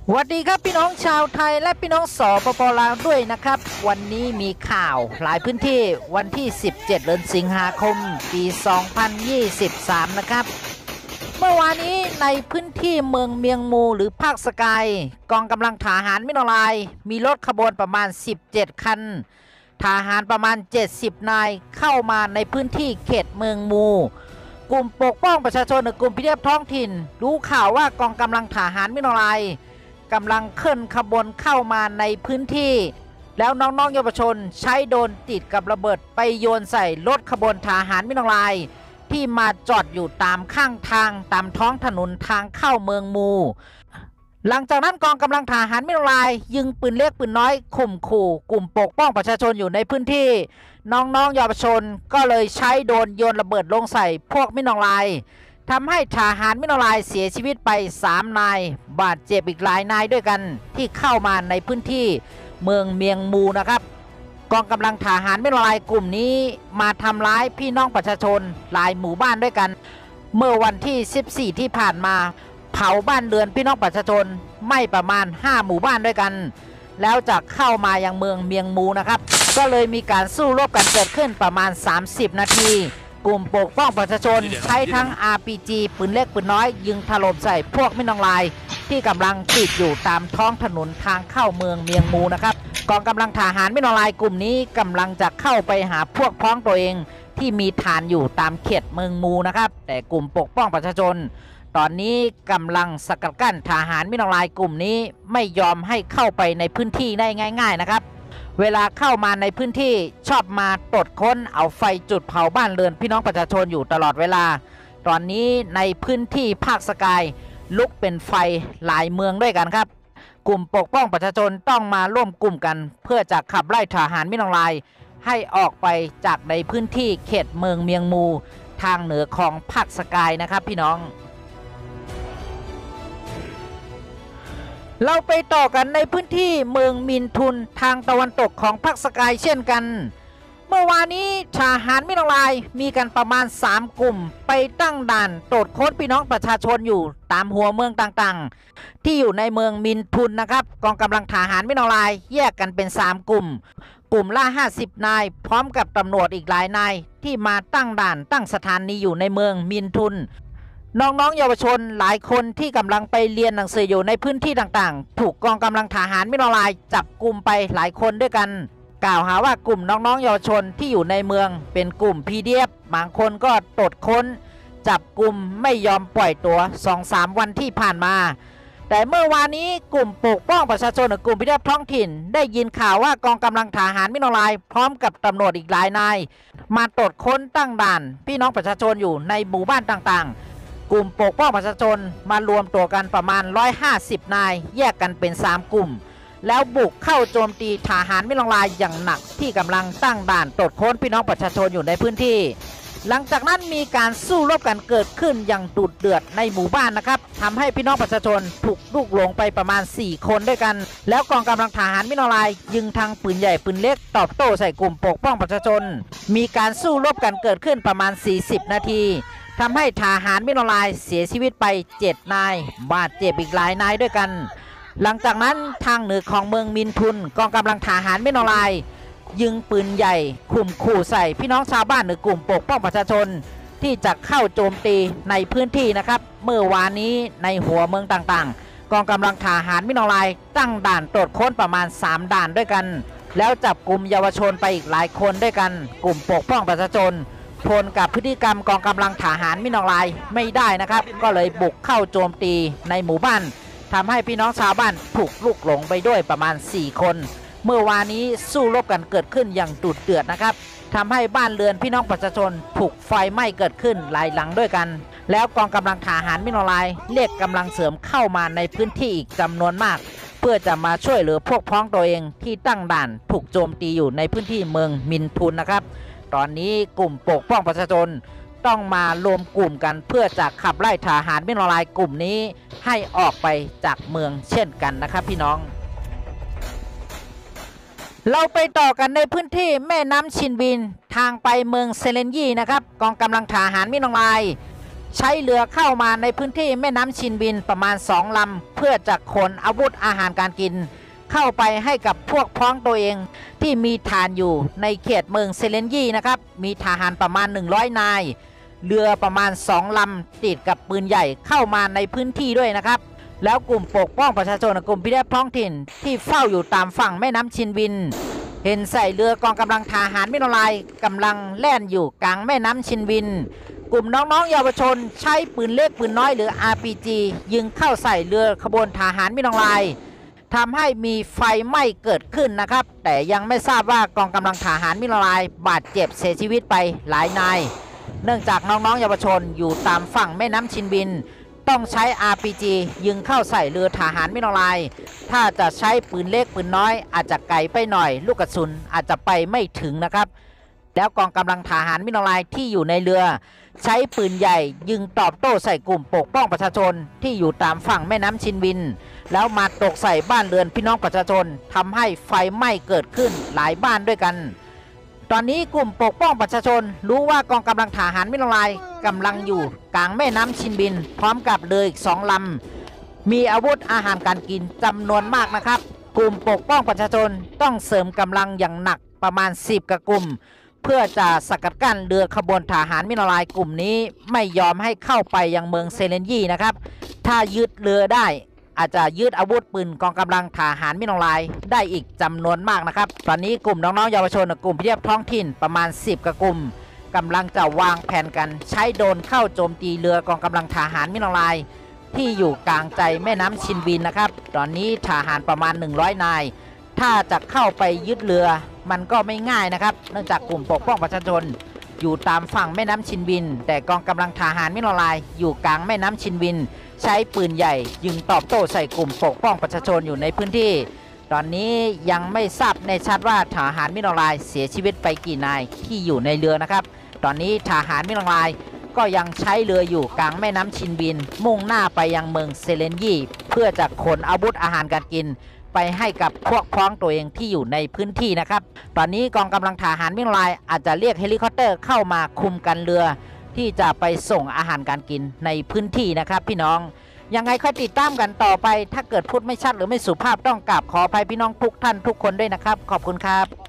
สวัสดีครับพี่น้องชาวไทยและพี่น้องสปป.ลาวด้วยนะครับวันนี้มีข่าวหลายพื้นที่วันที่17เดือนสิงหาคมปี2023นะครับเมื่อวานนี้ในพื้นที่เมืองเมียงมูหรือภาคสกายกองกำลังทหารมิโนรายมีรถขบวนประมาณ17คันทหารประมาณ70นายเข้ามาในพื้นที่เขตเมืองมูกลุ่มปกป้องประชาชนหรือกลุ่มพิทักษ์ท้องถิ่นรู้ข่าวว่ากองกำลังทหารมิโนรายกำลังเคลื่อนขบวนเข้ามาในพื้นที่แล้วน้องๆเยาวชนใช้โดรนติดกับระเบิดไปโยนใส่รถขบวนทหารมิโนรายที่มาจอดอยู่ตามข้างทางตามท้องถนนทางเข้าเมืองมูหลังจากนั้นกองกำลังทหารมิโนรายยิงปืนเล็กปืนน้อยข่มขู่กลุ่มปกป้องประชาชนอยู่ในพื้นที่น้องๆเยาวชนก็เลยใช้โดรนโยนระเบิดลงใส่พวกมิโนรายทำให้ทหารมิโนรายเสียชีวิตไป3นายบาดเจ็บอีกหลายนายด้วยกันที่เข้ามาในพื้นที่เมืองเมียงมูนะครับกองกำลังทหารมิโนรายกลุ่มนี้มาทำร้ายพี่น้องประชาชนหลายหมู่บ้านด้วยกันเมื่อวันที่14ที่ผ่านมาเผาบ้านเรือนพี่น้องประชาชนไม่ประมาณ5หมู่บ้านด้วยกันแล้วจะเข้ามายังเมืองเมียงมูนะครับก็เลยมีการสู้รบกันเกิดขึ้นประมาณ30นาทีกลุ่มปกป้องประชาชนใช้ทั้ง RPG ปืนเล็กปืนน้อยยิงถล่มใส่พวกมิโนรายที่กำลังติดอยู่ตามท้องถนนทางเข้าเมืองเมียงมูนะครับกองกำลังทหารมิโนรายกลุ่มนี้กำลังจะเข้าไปหาพวกพ้องตัวเองที่มีฐานอยู่ตามเขตเมืองมูนะครับแต่กลุ่มปกป้องประชาชนตอนนี้กำลังสกัดกั้นทหารมิโนรายกลุ่มนี้ไม่ยอมให้เข้าไปในพื้นที่ได้ง่ายๆนะครับเวลาเข้ามาในพื้นที่ชอบมาตรวจค้นเอาไฟจุดเผาบ้านเรือนพี่น้องประชาชนอยู่ตลอดเวลาตอนนี้ในพื้นที่ภาคสกายลุกเป็นไฟหลายเมืองด้วยกันครับกลุ่มปกป้องประชาชนต้องมาร่วมกลุ่มกันเพื่อจะขับไล่ทหารมิโนรายให้ออกไปจากในพื้นที่เขตเมืองเมียงมูทางเหนือของภาคสกายนะครับพี่น้องเราไปต่อกันในพื้นที่เมืองมินทุนทางตะวันตกของภาคสกายเช่นกันเมื่อวานนี้ทหารมิโนรายมีกันประมาณ3กลุ่มไปตั้งด่านตรวจค้นพี่น้องประชาชนอยู่ตามหัวเมืองต่างๆที่อยู่ในเมืองมินทุนนะครับกองกำลังทหารมิโนรายแยกกันเป็น3กลุ่มกลุ่มละ50นายพร้อมกับตำรวจอีกหลายนายที่มาตั้งด่านตั้งสถานีอยู่ในเมืองมินทุนน้องๆเยาวชนหลายคนที่กำลังไปเรียนหนังสืออยู่ในพื้นที่ต่างๆถูกกองกำลังทหารมิโนรายจับกลุ่มไปหลายคนด้วยกันกล่าวหาว่ากลุ่มน้องๆเยาวชนที่อยู่ในเมืองเป็นกลุ่ม PDF บางคนก็ตรวจค้นจับกลุ่มไม่ยอมปล่อยตัว 2-3 วันที่ผ่านมาแต่เมื่อวานนี้กลุ่มปกป้องประชาชนหรือกลุ่มพิทักษ์ท้องถิ่นได้ยินข่าวว่ากองกำลังทหารมิโนรายพร้อมกับตำรวจอีกหลายนายมาตรวจค้นตั้งด่านพี่น้องประชาชนอยู่ในหมู่บ้านต่างๆกลุ่มปกป้องประชาชนมารวมตัวกันประมาณ150นายแยกกันเป็น3กลุ่มแล้วบุกเข้าโจมตีทหารมิโนรายอย่างหนักที่กำลังตั้งด่านตรวจค้นพี่น้องประชาชนอยู่ในพื้นที่หลังจากนั้นมีการสู้รบกันเกิดขึ้นอย่างดุเดือดในหมู่บ้านนะครับทำให้พี่น้องประชาชนถูกลูกหลงไปประมาณ4คนด้วยกันแล้วกองกำลังทหารมิโนรายยิงทางปืนใหญ่ปืนเล็กตอบโต้ใส่กลุ่มปกป้องประชาชนมีการสู้รบกันเกิดขึ้นประมาณ40นาทีทำให้ทหารมิโนรายเสียชีวิตไป7นายบาดเจ็บอีกหลายนายด้วยกันหลังจากนั้นทางเหนือของเมืองมินทุนกองกำลังทหารมิโนรายยิงปืนใหญ่ข่มขู่ใส่พี่น้องชาวบ้านหรือกลุ่มปกป้องประชาชนที่จะเข้าโจมตีในพื้นที่นะครับเมื่อวานนี้ในหัวเมืองต่างๆกองกำลังทหารมิโนรายตั้งด่านตรวจค้นประมาณ3ด่านด้วยกันแล้วจับกลุ่มเยาวชนไปอีกหลายคนด้วยกันกลุ่มปกป้องประชาชนทนกับพฤติกรรมกองกำลังทหารมิโนรายไม่ได้นะครับก็เลยบุกเข้าโจมตีในหมู่บ้านทำให้พี่น้องชาวบ้านถูกลุกหลงไปด้วยประมาณ4คนเมื่อวานนี้สู้รบกันเกิดขึ้นอย่างดุเดือดนะครับทำให้บ้านเรือนพี่น้องประชาชนถูกไฟไหม้เกิดขึ้นหลายหลังด้วยกันแล้วกองกำลังทหารมิโนรายเรียกกำลังเสริมเข้ามาในพื้นที่อีกจำนวนมากเพื่อจะมาช่วยเหลือพวกพ้องตัวเองที่ตั้งด่านถูกโจมตีอยู่ในพื้นที่เมืองมินทุนนะครับตอนนี้กลุ่มปกป้องประชาชนต้องมารวมกลุ่มกันเพื่อจะขับไล่ทหารมิโนรายกลุ่มนี้ให้ออกไปจากเมืองเช่นกันนะครับพี่น้องเราไปต่อกันในพื้นที่แม่น้ำชินบินทางไปเมืองเซเลนยีนะครับกองกำลังทหารมิโนรายใช้เรือเข้ามาในพื้นที่แม่น้ำชินบินประมาณ2 ลำเพื่อจะขนอาวุธอาหารการกินเข้าไปให้กับพวกพ้องตัวเองที่มีฐานอยู่ในเขตเมืองเซเลนยีนะครับมีทหารประมาณ100 นายเรือประมาณ2 ลำติดกับปืนใหญ่เข้ามาในพื้นที่ด้วยนะครับแล้วกลุ่มปกป้องประชาชนกลุ่มพิทักษ์ท้องถิ่นที่เฝ้าอยู่ตามฝั่งแม่น้ำชินบินเห็นใส่เรือกองกำลังทหารมิโนไลกำลังแล่นอยู่กลางแม่น้ำชินบินกลุ่มน้องๆเยาวชนใช้ปืนเล็กปืนน้อยหรือ RPG ยิงเข้าใส่เรือขบวนทหารมิโนไลทำให้มีไฟไหม้เกิดขึ้นนะครับแต่ยังไม่ทราบว่ากองกำลังทหารมิโนไลบาดเจ็บเสียชีวิตไปหลายนายเนื่องจากน้องๆเยาวชนอยู่ตามฝั่งแม่น้ำชินบินต้องใช้ RPG ยิงเข้าใส่เรือทหารมิโนไลถ้าจะใช้ปืนเล็กปืนน้อยอาจจะไกลไปหน่อยลูกกระสุนอาจจะไปไม่ถึงนะครับแล้วกองกำลังทหารมิโนไลที่อยู่ในเรือใช้ปืนใหญ่ยิงตอบโต้ใส่กลุ่มปกป้องประชาชนที่อยู่ตามฝั่งแม่น้ำชินบินแล้วมาตกใส่บ้านเรือนพี่น้องประชาชนทำให้ไฟไหม้เกิดขึ้นหลายบ้านด้วยกันตอนนี้กลุ่มปกป้องประชาชนรู้ว่ากองกำลังทหารมิโนไลกำลังอยู่กลางแม่น้ำชินบินพร้อมกับเรืออีก2 ลำมีอาวุธอาหารการกินจำนวนมากนะครับกลุ่มปกป้องประชาชนต้องเสริมกำลังอย่างหนักประมาณ10 กลุ่มเพื่อจะสกัดกั้นเรือขบวนทหารมิโนไลกลุ่มนี้ไม่ยอมให้เข้าไปยังเมืองเซเลนยีนะครับถ้ายึดเรือได้อาจจะยึดอาวุธปืนกองกำลังทหารมิโนไลได้อีกจำนวนมากนะครับตอนนี้กลุ่มน้องๆเยาวชนกลุ่มพิทักษ์ท้องถิ่นประมาณ10 กลุ่มกำลังจะวางแผนกันใช้โดรนเข้าโจมตีเรือกองกำลังทหารมิโนไลที่อยู่กลางใจแม่น้ำชินบินนะครับตอนนี้ทหารประมาณ100 นายถ้าจะเข้าไปยึดเรือมันก็ไม่ง่ายนะครับเนื่องจากกลุ่มปกป้องประชาชนอยู่ตามฝั่งแม่น้ำชินบินแต่กองกำลังทหารมิโนไลอยู่กลางแม่น้ำชินบินใช้ปืนใหญ่ยิงตอบโต้ใส่กลุ่มปกป้องประชาชนอยู่ในพื้นที่ตอนนี้ยังไม่ทราบแน่ชัดว่าทหารมิโนไลเสียชีวิตไปกี่นายที่อยู่ในเรือนะครับตอนนี้ทหารมิโนไลก็ยังใช้เรืออยู่กลางแม่น้ำชินบินมุ่งหน้าไปยังเมืองเซเลนยีเพื่อจะขนอาวุธอาหารการกินไปให้กับพวกพ้องตัวเองที่อยู่ในพื้นที่นะครับตอนนี้กองกำลังทหารมิโนไลอาจจะเรียกเฮลิคอปเตอร์เข้ามาคุมกันเรือที่จะไปส่งอาหารการกินในพื้นที่นะครับพี่น้องยังไงค่อยติดตามกันต่อไปถ้าเกิดพูดไม่ชัดหรือไม่สุภาพต้องกราบขออภัยพี่น้องทุกท่านทุกคนด้วยนะครับขอบคุณครับ